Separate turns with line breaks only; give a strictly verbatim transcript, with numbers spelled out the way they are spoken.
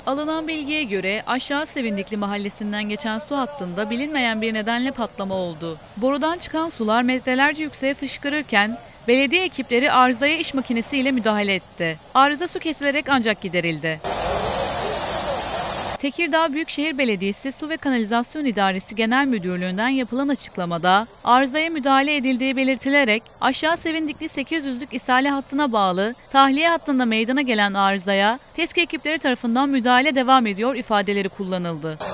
Alınan bilgiye göre Aşağı Sevindikli mahallesinden geçen su hattında bilinmeyen bir nedenle patlama oldu. Borudan çıkan sular metrelerce yükseğe fışkırırken belediye ekipleri arızaya iş makinesiyle müdahale etti. Arıza su kesilerek ancak giderildi. Tekirdağ Büyükşehir Belediyesi Su ve Kanalizasyon İdaresi Genel Müdürlüğü'nden yapılan açıklamada arızaya müdahale edildiği belirtilerek Aşağı Sevindikli sekiz yüzlük ishale hattına bağlı tahliye hattında meydana gelen arızaya TESK ekipleri tarafından müdahale devam ediyor ifadeleri kullanıldı.